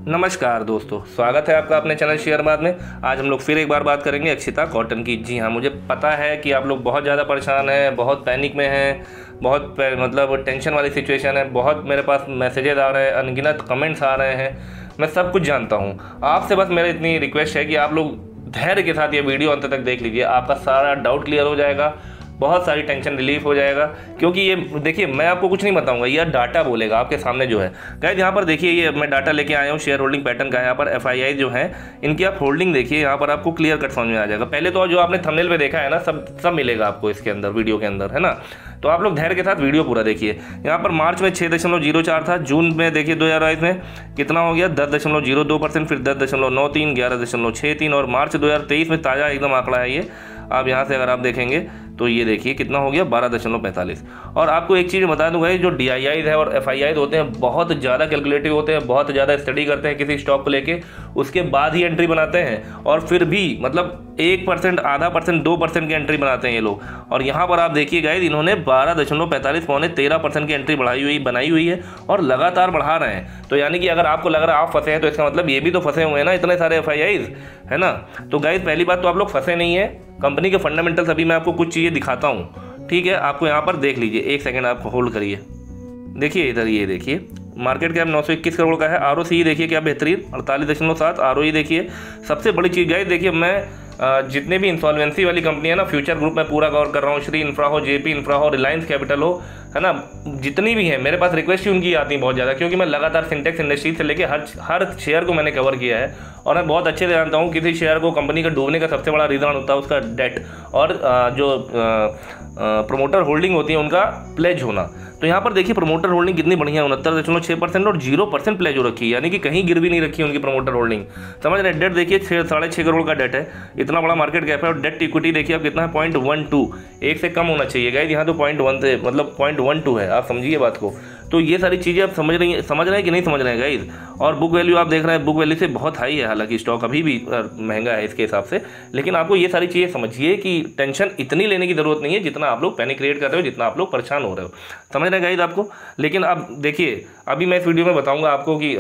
नमस्कार दोस्तों, स्वागत है आपका अपने चैनल शेयर बात में। आज हम लोग फिर एक बार बात करेंगे अक्षिता कॉटन की। जी हाँ, मुझे पता है कि आप लोग बहुत ज़्यादा परेशान हैं, बहुत पैनिक में हैं, बहुत मतलब टेंशन वाली सिचुएशन है। बहुत मेरे पास मैसेजेस आ रहे हैं, अनगिनत कमेंट्स आ रहे हैं, मैं सब कुछ जानता हूँ। आपसे बस मेरा इतनी रिक्वेस्ट है कि आप लोग धैर्य के साथ ये वीडियो अंत तक देख लीजिए, आपका सारा डाउट क्लियर हो जाएगा, बहुत सारी टेंशन रिलीफ हो जाएगा। क्योंकि ये देखिए, मैं आपको कुछ नहीं बताऊंगा, यह डाटा बोलेगा आपके सामने जो है। गाइस यहाँ पर देखिए, ये मैं डाटा लेके आया हूँ शेयर होल्डिंग पैटर्न का। यहाँ पर एफआईआई जो है इनकी आप होल्डिंग देखिए, यहाँ पर आपको क्लियर कट समझ में आ जाएगा। पहले तो जो आपने थंबनेल पे देखा है ना, सब मिलेगा आपको इसके अंदर, वीडियो के अंदर, है ना। तो आप लोग धैर्य के साथ वीडियो पूरा देखिए। यहाँ पर मार्च में 6.04 था, जून में देखिए 2022 में कितना हो गया 10.02%, फिर 10.93, 11.63 और मार्च 2023 में ताज़ा एकदम आंकड़ा है ये। आप यहाँ से अगर आप देखेंगे तो ये देखिए कितना हो गया 12.45। और आपको एक चीज़ बता दूंगा, ये जो DIIs है और FIIs होते हैं बहुत ज़्यादा कैलकुलेटिव होते हैं, बहुत ज़्यादा स्टडी करते हैं किसी स्टॉक को लेके, उसके बाद ही एंट्री बनाते हैं। और फिर भी मतलब 1%, आधा परसेंट, 2% की एंट्री बनाते हैं ये लोग। और यहाँ पर आप देखिए गाइस, इन्होंने 12.45 पौने 13% की एंट्री बनाई हुई है और लगातार बढ़ा रहे हैं। तो यानी कि अगर आपको लग रहा है आप फंसे हैं, तो इसका मतलब ये भी तो फंसे हुए हैं ना, इतने सारे FIIs, है ना। तो गाइस पहली बात तो आप लोग फंसे नहीं है, कंपनी के फंडामेंटल्स अभी मैं आपको कुछ चीज़ें दिखाता हूँ, ठीक है। आपको यहाँ पर देख लीजिए, एक सेकंड आप होल्ड करिए। देखिए इधर, ये देखिए मार्केट कैप 921 करोड़ का है। ROCE देखिए क्या बेहतरीन 48.7। ROE देखिए, सबसे बड़ी चीज़ गाइस देखिए, मैं जितने भी इंसॉल्वेंसी वाली कंपनी है ना, फ्यूचर ग्रुप में पूरा कवर कर रहा हूँ, श्री इंफ्रा हो, JP इंफ्रा हो, रिलायंस कैपिटल हो, है ना, जितनी भी है मेरे पास रिक्वेस्ट ही उनकी आती है बहुत ज़्यादा। क्योंकि मैं लगातार सिंटेक्स इंडस्ट्री से लेके हर शेयर को मैंने कवर किया है और मैं बहुत अच्छे से जानता हूँ किसी शेयर को कंपनी का डूबने का सबसे बड़ा रीज़न होता है उसका डेट और जो प्रोमोटर होल्डिंग होती है उनका प्लेज होना। तो यहाँ पर देखिए प्रमोटर होल्डिंग कितनी बढ़िया है, 69.6% और 0% प्लेज हो रखी है, यानी कि कहीं गिर भी नहीं रखी है उनकी प्रमोटर होल्डिंग। समझ रहे हैं। डेट देखिए 6.5 करोड़ का डेट है, इतना बड़ा मार्केट कैप है। और डेट इक्विटी देखिए अब कितना है 0.12, एक से कम होना चाहिए गाइस, यहाँ तो 0.1 से मतलब 0.12 है। आप समझिए बात को। तो ये सारी चीज़ें आप समझ रहे हैं कि नहीं समझ रहे हैं गाइस। और बुक वैल्यू आप देख रहे हैं, बुक वैल्यू से बहुत हाई है, हालांकि स्टॉक अभी भी महंगा है इसके हिसाब से। लेकिन आपको ये सारी चीज़ें समझिए कि टेंशन इतनी लेने की ज़रूरत नहीं है जितना आप लोग पैनिक क्रिएट कर रहे हो, जितना आप लोग परेशान हो रहे हो। समझ रहे हैं गाइस आपको। लेकिन अब देखिए, अभी मैं इस वीडियो में बताऊँगा आपको कि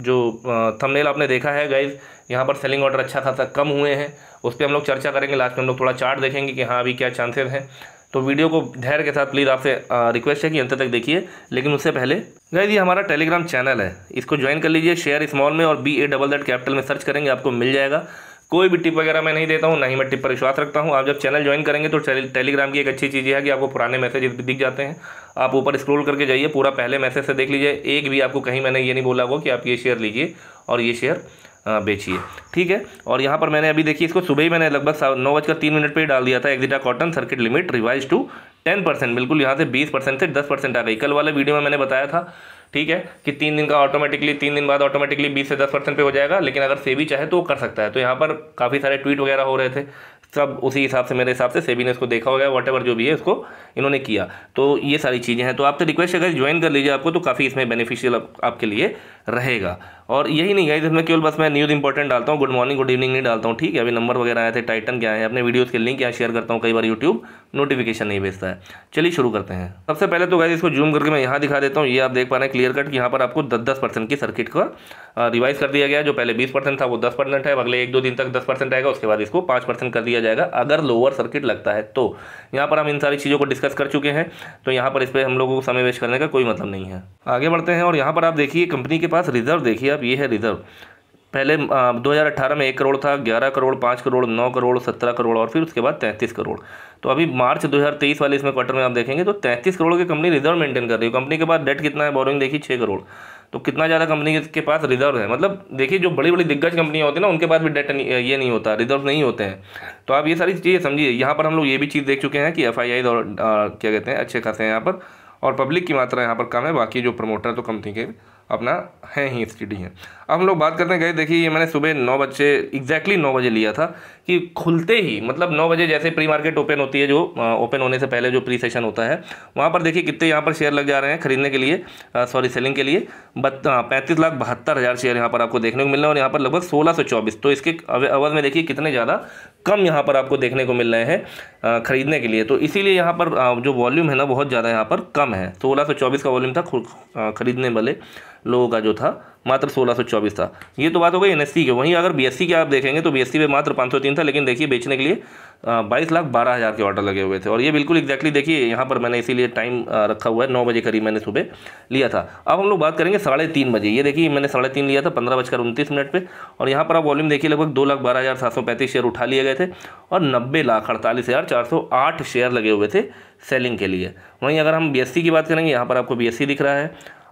जो थंबनेल आपने देखा है गाइस, यहाँ पर सेलिंग ऑर्डर अच्छा खासा कम हुए हैं, उस पर हम लोग चर्चा करेंगे। लास्ट में हम लोग थोड़ा चार्ट देखेंगे कि हाँ अभी क्या चांसेस हैं। तो वीडियो को धैर्य के साथ प्लीज़ आपसे रिक्वेस्ट है कि अंत तक देखिए। लेकिन उससे पहले गाइस, ये हमारा टेलीग्राम चैनल है, इसको ज्वाइन कर लीजिए। शेयर स्मॉल में और BAZZ कैपिटल में सर्च करेंगे, आपको मिल जाएगा। कोई भी टिप वगैरह मैं नहीं देता हूँ, ना ही मैं टिप पर विश्वास रखता हूँ। आप जब चैनल ज्वाइन करेंगे तो टेलीग्राम की एक अच्छी चीज़ है कि आपको पुराने मैसेजेस भी दिख जाते हैं। आप ऊपर स्क्रॉल करके जाइए, पूरा पहले मैसेज से देख लीजिए। एक भी आपको कहीं मैंने ये नहीं बोला होगा कि आप ये शेयर लीजिए और ये शेयर बेचिए, ठीक है। और यहाँ पर मैंने अभी देखिए, इसको सुबह ही मैंने लगभग 9:03 पे ही डाल दिया था। एक्सिटा cotton circuit limit revise to 10%, बिल्कुल यहाँ से 20% से 10% आ गई। कल वाले वीडियो में मैंने बताया था, ठीक है, कि 3 दिन का ऑटोमेटिकली, 3 दिन बाद ऑटोमेटिकली 20 से 10% पे हो जाएगा। लेकिन अगर सेबी चाहे तो वो कर सकता है। तो यहाँ पर काफ़ी सारे ट्वीट वगैरह हो रहे थे, सब उसी हिसाब से, मेरे हिसाब से सेबी ने इसको देखा होगा, वॉटेवर जो भी है इसको इन्होंने किया। तो ये सारी चीज़ें हैं। तो आपसे रिक्वेस्ट है अगर ज्वाइन कर लीजिए, आपको तो काफ़ी इसमें बेनिफिशियल आपके लिए रहेगा। और यही नहीं गाइस, इसमें केवल बस मैं न्यूज़ इंपॉर्टेंट डालता हूँ, गुड मॉर्निंग गुड इवनिंग नहीं डालता हूँ, ठीक है। अभी नंबर वगैरह आए थे, टाइटन क्या है, अपने वीडियोज़ के लिंक यहाँ शेयर करता हूँ। कई बार यूट्यूब नोटिफिकेशन नहीं भेजता है। चलिए शुरू करते हैं। सबसे पहले तो गाइस इसको जूम करके मैं यहाँ दिखा देता हूँ। ये आप देख पा रहे हैं क्लियर कट कि यहाँ पर आपको 10% की सर्किट का रिवाइज कर दिया गया है। जो पहले 20% था वो 10% है। अगले 1-2 दिन तक 10% आएगा, उसके बाद इसको 5% कर दिया जाएगा अगर लोअर सर्किट लगता है। तो यहाँ पर हम इन सारी चीज़ों को डिस्कस कर चुके हैं, तो यहाँ पर इस पर हम लोगों को समय वेस्ट करने का कोई मतलब नहीं है। आगे बढ़ते हैं। और यहाँ पर आप देखिए कंपनी के पास रिजर्व देखिए आप, ये है रिजर्व। पहले 2018 में 1 करोड़ था, 11 करोड़, 5 करोड़, 9 करोड़, 17 करोड़ और फिर उसके बाद 33 करोड़। तो अभी मार्च 2023 वाले इसमें क्वार्टर में आप देखेंगे तो 33 करोड़ की कंपनी रिजर्व मेंटेन कर रही है। कंपनी के पास डेट कितना है, बोरिंग देखिए 6 करोड़। तो कितना ज़्यादा कंपनी के पास रिजर्व है। मतलब देखिए, जो बड़ी बड़ी दिग्गज कंपनियां होती हैं ना, उनके पास भी डेट ये नहीं होता, रिजर्व नहीं होते हैं। तो आप ये सारी चीज़ें समझिए। यहाँ पर हम लोग ये भी चीज़ देख चुके हैं कि FII और क्या कहते हैं अच्छे खासे हैं यहाँ पर, और पब्लिक की मात्रा यहाँ पर कम है। बाकी जो प्रमोटर तो कंपनी के अपना है ही, स्टडी है। अब हम लोग बात करते हैं गए, देखिए ये मैंने सुबह 9 बजे एग्जैक्टली 9 बजे लिया था कि खुलते ही मतलब 9 बजे जैसे प्री मार्केट ओपन होती है, जो ओपन होने से पहले जो प्री सेशन होता है, वहाँ पर देखिए कितने यहाँ पर शेयर लग जा रहे हैं खरीदने के लिए, सेलिंग के लिए 35,72,000 शेयर यहाँ पर आपको देखने को मिल रहे हैं। और यहाँ पर लगभग 1624, तो इसके अवध में देखिए कितने ज़्यादा कम यहाँ पर आपको देखने को मिल रहे हैं खरीदने के लिए। तो इसीलिए यहाँ पर जो वॉल्यूम है ना बहुत ज़्यादा यहाँ पर कम है। 1624 का वॉल्यूम था खरीदने वाले, लोगों का जो था मात्र 1624 था। ये तो बात हो गई एनएससी के। वहीं अगर बीएससी के आप देखेंगे तो बीएससी पे मात्र 503 था, लेकिन देखिए बेचने के लिए 22,12,000 के ऑर्डर लगे हुए थे। और ये बिल्कुल एग्जैक्टली देखिए यहाँ पर मैंने इसीलिए टाइम रखा हुआ है, 9 बजे करीब मैंने सुबह लिया था। अब हम लोग बात करेंगे 3:30 बजे। ये देखिए मैंने 3:30 लिया था 15:29 पे, और यहाँ पर आप वॉल्यूम देखिए लगभग 2,12,735 शेयर उठा लिए गए थे और 90,48,408 शेयर लगे हुए थे सेलिंग के लिए। वहीं अगर हम बीएससी की बात करेंगे, यहाँ पर आपको बीएससी दिख रहा है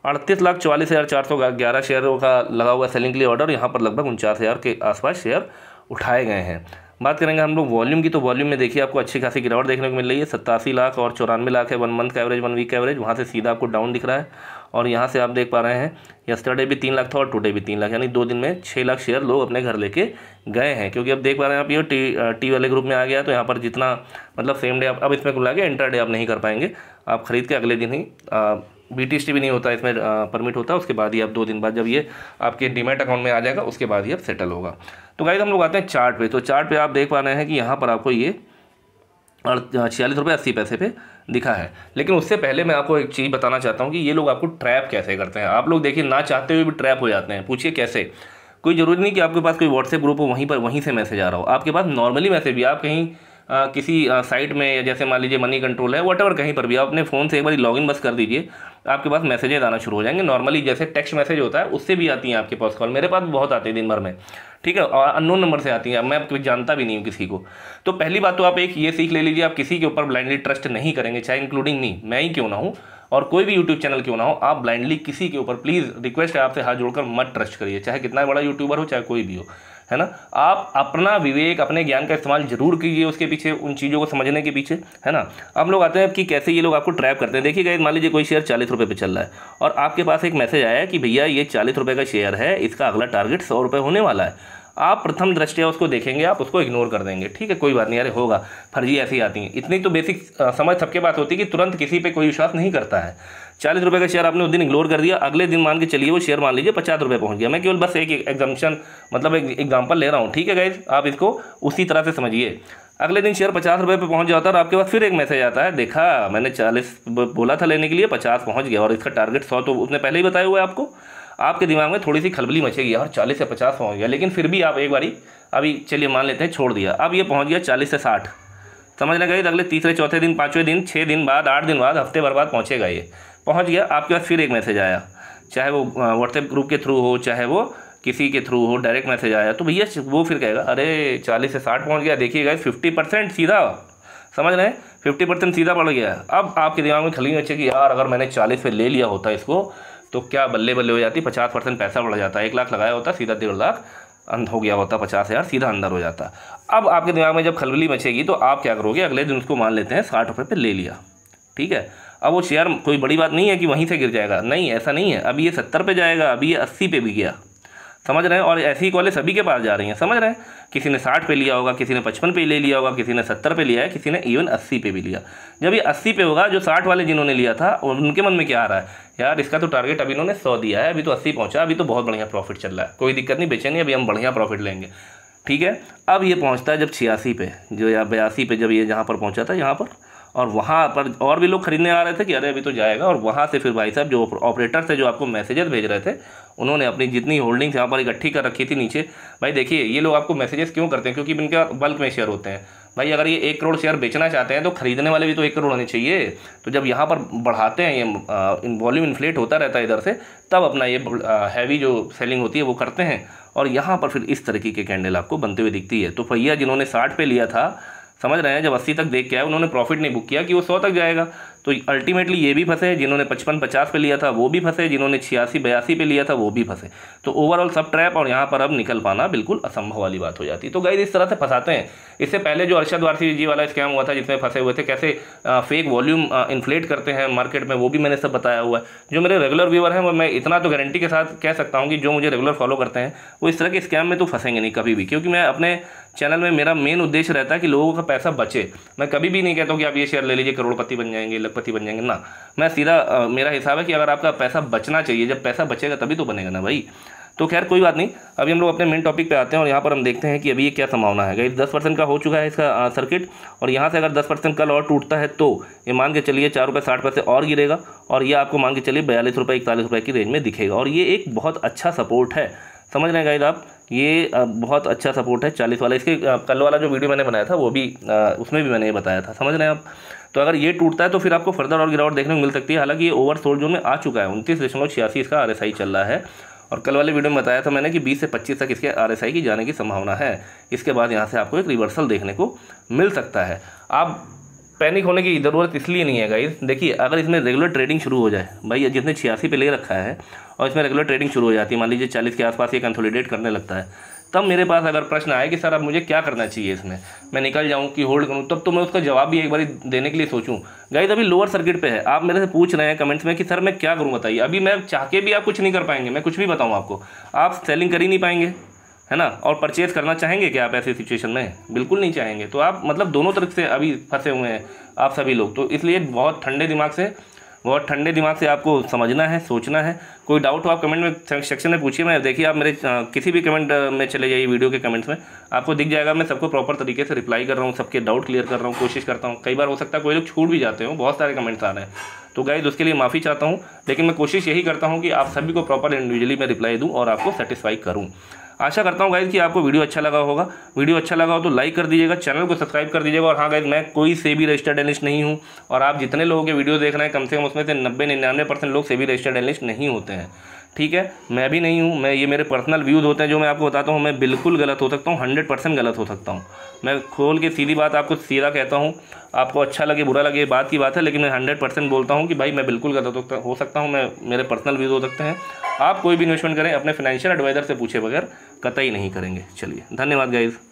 38,44,411 शेयरों का लगा हुआ सेलिंग के लिए ऑर्डर। यहाँ पर लगभग 49,000 के आसपास शेयर उठाए गए हैं। बात करेंगे हम लोग वॉल्यूम की, तो वॉल्यूम में देखिए आपको अच्छी खासी गिरावट देखने को मिल रही है। 87 लाख और 94 लाख है 1 मंथ का एवरेज, 1 वीक का एवरेज। वहाँ से सीधा आपको डाउन दिख रहा है, और यहाँ से आप देख पा रहे हैं यस्टरडे भी 3 लाख था और टुडे भी 3 लाख, यानी 2 दिन में 6 लाख शेयर लोग अपने घर लेके गए हैं। क्योंकि अब देख पा रहे हैं आप ये टी वाले ग्रुप में आ गया, तो यहाँ पर जितना मतलब सेम डे अब इसमें खुला के इंटर डे आप नहीं कर पाएंगे, आप खरीद के अगले दिन ही BTC भी नहीं होता इसमें परमिट होता है, उसके बाद ही आप 2 दिन बाद जब ये आपके डीमैट अकाउंट में आ जाएगा उसके बाद ही अब सेटल होगा। तो गाइस हम लोग आते हैं चार्ट पे। तो चार्ट पे आप देख पा रहे हैं कि यहाँ पर आपको ये 46 रुपये 80 पैसे पे दिखा है। लेकिन उससे पहले मैं आपको एक चीज़ बताना चाहता हूँ कि ये लोग आपको ट्रैप कैसे करते हैं। आप लोग देखिए ना चाहते हुए भी ट्रैप हो जाते हैं। पूछिए कैसे? कोई ज़रूरी नहीं कि आपके पास कोई व्हाट्सएप ग्रुप हो वहीं से मैसेज आ रहा हो, आपके पास नॉर्मली मैसेज भी, आप कहीं किसी साइट में या जैसे मान लीजिए मनी कंट्रोल है व्हाटएवर कहीं पर भी आप अपने फ़ोन से एक बार लॉगिन बस कर दीजिए, आपके पास मैसेजेस आना शुरू हो जाएंगे। नॉर्मली जैसे टेक्स्ट मैसेज होता है उससे भी आती हैं आपके पास कॉल, मेरे पास बहुत आते हैं दिन भर में, ठीक है, और अननोन नंबर से आती हैं, मैं कभी जानता भी नहीं हूँ किसी को। तो पहली बात तो आप एक ये सीख ले लीजिए, आप किसी के ऊपर ब्लाइंडली ट्रस्ट नहीं करेंगे, चाहे इंक्लूडिंग मी, मैं ही क्यों ना हूँ और कोई भी यूट्यूब चैनल क्यों ना हो, आप ब्लाइंडली किसी के ऊपर प्लीज़ रिक्वेस्ट है आपसे हाथ जोड़कर मत ट्रस्ट करिए, चाहे कितना बड़ा यूट्यूबर हो चाहे कोई भी हो, है ना। आप अपना विवेक अपने ज्ञान का इस्तेमाल जरूर कीजिए उसके पीछे, उन चीज़ों को समझने के पीछे, है ना। अब लोग आते हैं कि कैसे ये लोग आपको ट्रैप करते हैं। देखिए गाइस, मान लीजिए कोई शेयर 40 रुपये पे चल रहा है और आपके पास एक मैसेज आया है कि भैया ये 40 रुपये का शेयर है, इसका अगला टारगेट 100 रुपये होने वाला है। आप प्रथम दृष्टया उसको देखेंगे, आप उसको इग्नोर कर देंगे, ठीक है कोई बात नहीं, अरे होगा, फर्जी ऐसी आती हैं। इतनी तो बेसिक समझ सबके पास होती है कि तुरंत किसी पे कोई विश्वास नहीं करता है। 40 रुपये का शेयर आपने उस दिन इग्नोर कर दिया, अगले दिन मान के चलिए वो शेयर मान लीजिए 50 रुपये पहुंच गया। मैं केवल बस एक एग्जाम्पशन मतलब एक एग्जाम्पल ले रहा हूँ, ठीक है गाइज, आप इसको उसी तरह से समझिए। अगले दिन शेयर 50 रुपये पे पहुंच जाता है और आपके पास फिर एक मैसेज आता है, देखा मैंने 40 बोला था लेने के लिए, 50 पहुँच गया और इसका टारगेट 100 तो उसने पहले ही बताया हुआ है आपको। आपके दिमाग में थोड़ी सी खलबली मचेगी और 40 से 50 पहुँच गया, लेकिन फिर भी आप एक बारी अभी चलिए मान लेते हैं छोड़ दिया, अब ये पहुँच गया 40 से 60, समझ ना गए, अगले तीसरे चौथे दिन 5वें दिन 6 दिन बाद 8 दिन बाद हफ्ते भर बाद पहुँचेगा, ये पहुँच गया। आपके पास फिर एक मैसेज आया, चाहे वो व्हाट्सएप ग्रुप के थ्रू हो चाहे वो किसी के थ्रू हो, डायरेक्ट मैसेज आया, तो भैया वो फिर कहेगा अरे 40 से 60 पहुँच गया, देखिएगा 50% सीधा, समझ रहे हैं, 50% सीधा बढ़ गया। अब आपके दिमाग में खली बच्चे कि यार अगर मैंने 40 पे ले लिया होता इसको तो क्या बल्ले बल्ले हो जाती, 50% पैसा बढ़ जाता, 1 लाख लगाया होता सीधा 1.5 लाख हो गया होता, 50,000 सीधा अंदर हो जाता। अब आपके दिमाग में जब खलबली मचेगी तो आप क्या करोगे, अगले दिन उसको मान लेते हैं 60 रुपये पे ले लिया, ठीक है। अब वो शेयर कोई बड़ी बात नहीं है कि वहीं से गिर जाएगा, नहीं ऐसा नहीं है, अभी ये 70 पे जाएगा, अभी ये 80 पे भी गया, समझ रहे हैं, और ऐसी कॉलें सभी के पास जा रही हैं, समझ रहे हैं। किसी ने 60 पे लिया होगा, किसी ने 55 पे ले लिया होगा, किसी ने 70 पे लिया है, किसी ने इवन 80 पे भी लिया। जब ये 80 पे होगा, जो 60 वाले जिन्होंने लिया था उनके मन में क्या आ रहा है, यार इसका तो टारगेट अभी इन्होंने 100 दिया है, अभी तो 80 पहुंचा, अभी तो बहुत बढ़िया प्रॉफिट चल रहा है, कोई दिक्कत नहीं, बेचे नहीं, अभी हम बढ़िया प्रॉफिट लेंगे, ठीक है। अब ये पहुँचता है जब 86 पे, जो या 82 पे, जब ये जहाँ पर पहुँचा था यहाँ पर, और वहाँ पर और भी लोग खरीदने आ रहे थे कि अरे अभी तो जाएगा, और वहाँ से फिर भाई साहब जो ऑपरेटर थे जो आपको मैसेजेस भेज रहे थे, उन्होंने अपनी जितनी होल्डिंग्स यहाँ पर इकट्ठी कर रखी थी नीचे। भाई देखिए ये लोग आपको मैसेजेस क्यों करते हैं, क्योंकि इनका बल्क में शेयर होते हैं। भाई अगर ये 1 करोड़ शेयर बेचना चाहते हैं तो खरीदने वाले भी तो 1 करोड़ होने चाहिए। तो जब यहाँ पर बढ़ाते हैं, ये वॉल्यूम इन्फ्लेट होता रहता है इधर से, तब अपना ये हैवी जो सेलिंग होती है वो करते हैं, और यहाँ पर फिर इस तरीके के कैंडल आपको बनते हुए दिखती है। तो भैया जिन्होंने 60 पे लिया था, समझ रहे हैं, जब 80 तक देख के आए उन्होंने प्रॉफिट नहीं बुक किया कि वो 100 तक जाएगा, तो अल्टीमेटली ये भी फंसे, जिन्होंने 55-50 पे लिया था वो भी फंसे, जिन्होंने 86-82 पे लिया था वो भी फंसे। तो ओवरऑल सब ट्रैप, और यहाँ पर अब निकल पाना बिल्कुल असंभव वाली बात हो जाती है। तो गाइस इस तरह से फंसाते हैं। इससे पहले जो अरशद वारसी जी वाला स्कैम हुआ था जिसमें फंसे हुए थे, कैसे फेक वॉल्यूम इन्फ्लेट करते हैं मार्केट में, वो भी मैंने सब बताया हुआ है। जो मेरे रेगुलर व्यूअर हैं वो मैं इतना तो गारंटी के साथ कह सकता हूँ कि जो मुझे रेगुलर फॉलो करते हैं वो इस तरह के स्कैम में तो फंसेंगे नहीं कभी भी, क्योंकि मैं अपने चैनल में मेरा मेन उद्देश्य रहता है कि लोगों का पैसा बचे। मैं कभी भी नहीं कहता हूँ कि आप ये शेयर ले लीजिए करोड़पति बन जाएंगे, लखपति बन जाएंगे, ना। मैं सीधा मेरा हिसाब है कि अगर आपका पैसा बचना चाहिए, जब पैसा बचेगा तभी तो बनेगा ना भाई। तो खैर कोई बात नहीं, अभी हम लोग अपने मेन टॉपिक पे आते हैं और यहाँ पर हम देखते हैं कि अभी ये क्या संभावना है। गाइस 10% का हो चुका है इसका सर्किट, और यहाँ से अगर 10% कल और टूटता है तो ये मान के चलिए 4 रुपये 60 पैसे और गिरेगा, और ये आपको मान के चलिए 42 रुपये 41 रुपये की रेंज में दिखेगा, और ये एक बहुत अच्छा सपोर्ट है, समझ रहे हैं गाइस आप, ये बहुत अच्छा सपोर्ट है 40 वाला। इसके कल वाला जो वीडियो मैंने बनाया था वो भी उसमें भी मैंने ये बताया था, समझ रहे हैं आप। तो अगर ये टूटता है तो फिर आपको फर्दर और गिरावट देखने को मिल सकती है। हालांकि ये ओवरसोल्ड जोन में आ चुका है, 29.86 इसका RSI चल रहा है, और कल वाले वीडियो में बताया था मैंने कि 20 से 25 तक इसके RSI की जाने की संभावना है। इसके बाद यहाँ से आपको एक रिवर्सल देखने को मिल सकता है। आप पैनिक होने की ज़रूरत इसलिए नहीं है गाइस। देखिए अगर इसमें रेगुलर ट्रेडिंग शुरू हो जाए, भाई जिसने 86 पे ले रखा है और इसमें रेगुलर ट्रेडिंग शुरू हो जाती है, मान लीजिए 40 के आसपास ये कंसोलिडेट करने लगता है, तब मेरे पास अगर प्रश्न आए कि सर अब मुझे क्या करना चाहिए, इसमें मैं निकल जाऊं कि होल्ड करूं, तब तो मैं उसका जवाब भी एक बार देने के लिए सोचूं। गाइस अभी लोअर सर्किट पे है, आप मेरे से पूछ रहे हैं कमेंट्स में कि सर मैं क्या करूं बताइए। अभी मैं चाह के भी आप कुछ नहीं कर पाएंगे, मैं कुछ भी बताऊं आपको, आप सेलिंग कर ही नहीं पाएंगे, है ना। और परचेज़ करना चाहेंगे क्या आप ऐसी सिचुएशन में? बिल्कुल नहीं चाहेंगे। तो आप मतलब दोनों तरफ से अभी फंसे हुए हैं आप सभी लोग। तो इसलिए बहुत ठंडे दिमाग से आपको समझना है, सोचना है। कोई डाउट हो आप कमेंट में सेक्शन में पूछिए। मैं देखिए आप मेरे किसी भी कमेंट में चले जाइए, वीडियो के कमेंट्स में आपको दिख जाएगा, मैं सबको प्रॉपर तरीके से रिप्लाई कर रहा हूँ, सबके डाउट क्लियर कर रहा हूँ, कोशिश करता हूँ। कई बार हो सकता है कोई लोग छूट भी जाते हो, बहुत सारे कमेंट्स आ रहे हैं, तो गाइस उसके लिए माफ़ी चाहता हूँ, लेकिन मैं कोशिश यही करता हूँ कि आप सभी को प्रॉपर इंडिविजुअली मैं रिप्लाई दूँ और आपको सेटिस्फाई करूँ। आशा करता हूँ गाइस कि आपको वीडियो अच्छा लगा होगा। वीडियो अच्छा लगा हो तो लाइक कर दीजिएगा, चैनल को सब्सक्राइब कर दीजिएगा। और हाँ गाइस, मैं कोई सेबी रजिस्टर्ड एनालिस्ट नहीं हूँ, और आप जितने लोगों के वीडियो देख रहे हैं कम से कम उसमें से 90-99% लोग सेबी रजिस्टर्ड एनालिस्ट नहीं होते हैं, ठीक है। मैं भी नहीं हूँ, मैं ये मेरे पर्सनल व्यूज़ होते हैं जो मैं आपको बताता हूँ। मैं बिल्कुल गलत हो सकता हूँ, 100% गलत हो सकता हूँ। मैं खोल के सीधी बात आपको सीधा कहता हूँ, आपको अच्छा लगे बुरा लगे बात की बात है, लेकिन मैं 100% बोलता हूँ कि भाई मैं बिल्कुल गलत हो सकता हूँ, मैं मेरे पर्सनल व्यूज़ हो सकते हैं। आप कोई भी इन्वेस्टमेंट करें अपने फाइनेंशियल एडवाइज़र से पूछे बगैर कतई नहीं करेंगे। चलिए धन्यवाद गाइज़।